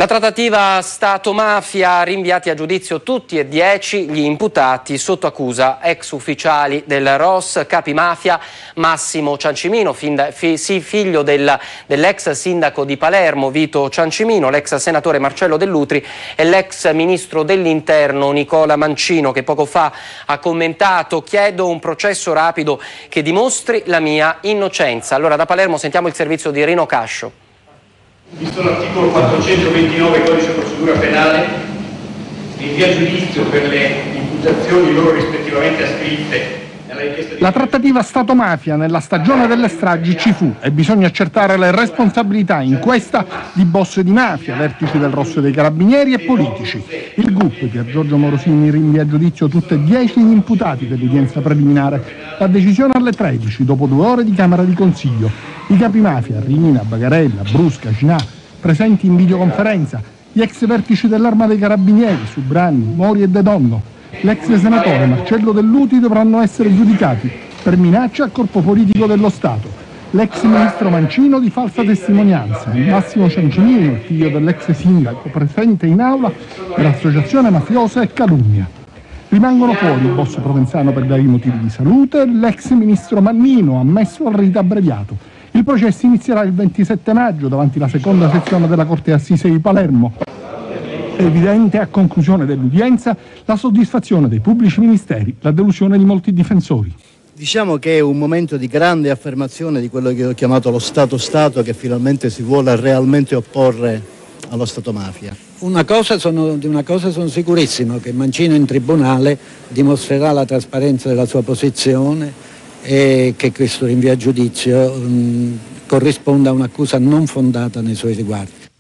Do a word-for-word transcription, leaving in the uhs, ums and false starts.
La trattativa Stato-mafia, rinviati a giudizio tutti e dieci gli imputati sotto accusa, ex ufficiali del R O S, capi mafia Massimo Ciancimino, fin da, fi, sì, figlio del, dell'ex sindaco di Palermo Vito Ciancimino, l'ex senatore Marcello Dell'Utri e l'ex ministro dell'Interno Nicola Mancino, che poco fa ha commentato: chiedo un processo rapido che dimostri la mia innocenza. Allora da Palermo sentiamo il servizio di Rino Cascio. Visto l'articolo quattrocentoventinove Codice Procedura Penale, rinvia a giudizio per le imputazioni loro rispettivamente ascritte nella richiesta di... La trattativa Stato-mafia nella stagione delle stragi ci fu e bisogna accertare le responsabilità in questa di boss di mafia, vertici del Rosso dei Carabinieri e politici. Il G U P, Pier Giorgio Morosini, rinvia a giudizio tutti e dieci gli imputati dell'udienza preliminare. La decisione alle tredici, dopo due ore di Camera di Consiglio. I capi mafia, Rina, Bagarella, Brusca, Cinà, presenti in videoconferenza, gli ex vertici dell'Arma dei Carabinieri, Subranni, Mori e De Donno, l'ex senatore Marcello Dell'Utri dovranno essere giudicati per minaccia al corpo politico dello Stato, l'ex ministro Mancino di falsa testimonianza, Massimo Ciancimino, il figlio dell'ex sindaco, presente in aula per associazione mafiosa e calunnia. Rimangono fuori il boss provenzano per vari motivi di salute e l'ex ministro Mannino, ammesso al rito abbreviato. Il processo inizierà il ventisette maggio davanti alla seconda sezione della Corte Assise di Palermo. È evidente a conclusione dell'udienza la soddisfazione dei pubblici ministeri, la delusione di molti difensori. Diciamo che è un momento di grande affermazione di quello che ho chiamato lo Stato-Stato, che finalmente si vuole realmente opporre allo Stato-mafia. Una cosa sono, di una cosa sono sicurissimo, che Mancino in tribunale dimostrerà la trasparenza della sua posizione e che questo rinvio a giudizio mh, corrisponda a un'accusa non fondata nei suoi riguardi.